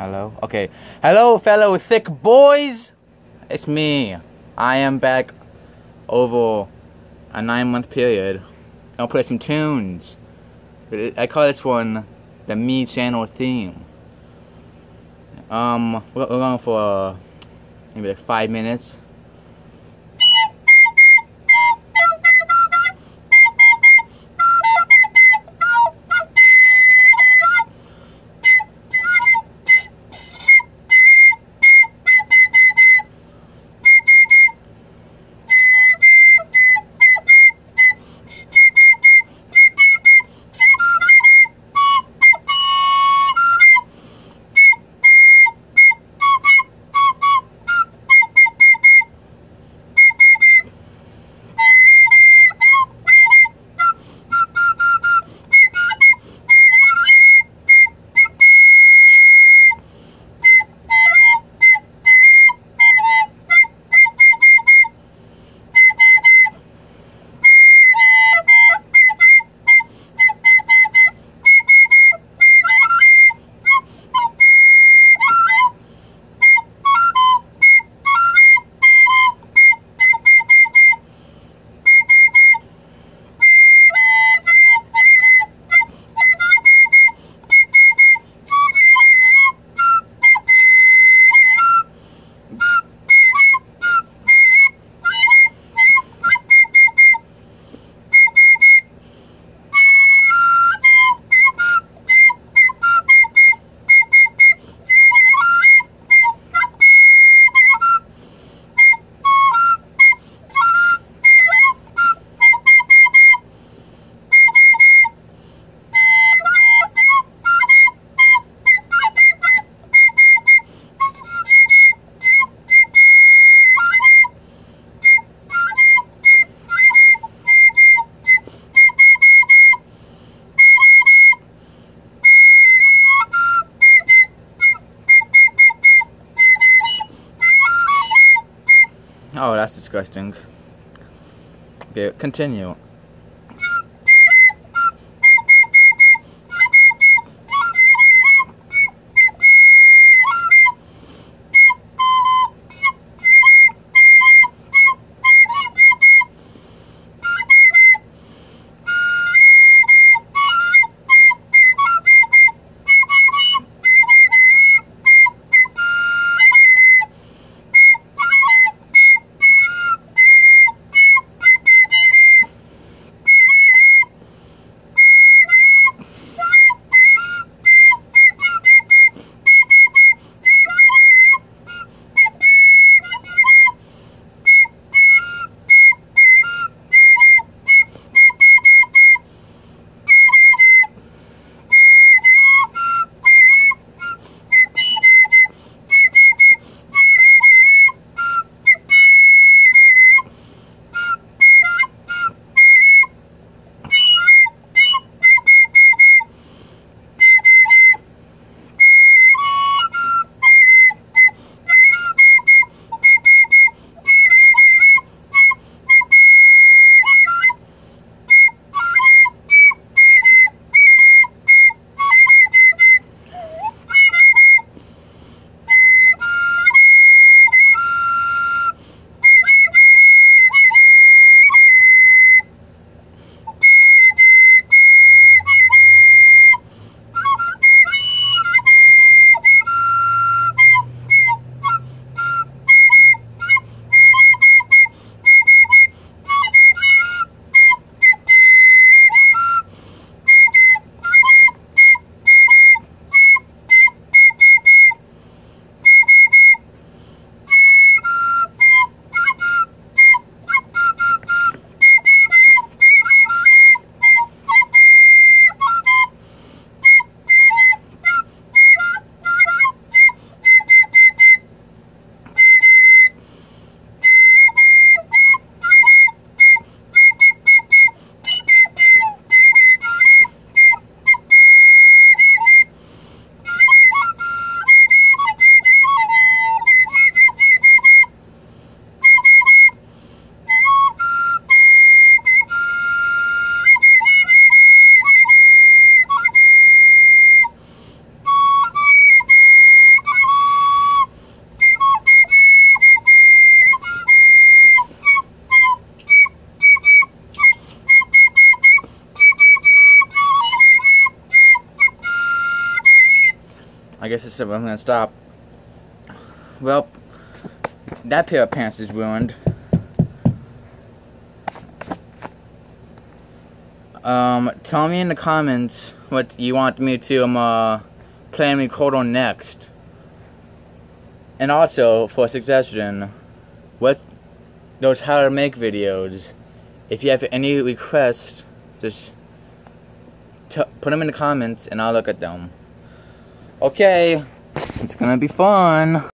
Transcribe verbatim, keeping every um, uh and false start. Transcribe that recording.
Hello? Okay. Hello, fellow thick boys! It's me. I am back over a nine-month period. I'll play some tunes. I call this one the Me Channel theme. Um, we're going for maybe like five minutes. Oh, that's disgusting. Okay, continue. I guess this is where I'm gonna stop. Well, that pair of pants is ruined. Um, tell me in the comments what you want me to um uh, play and record on next. And also, for a suggestion, what those how to make videos. If you have any requests, just t put them in the comments and I'll look at them. Okay, it's gonna be fun.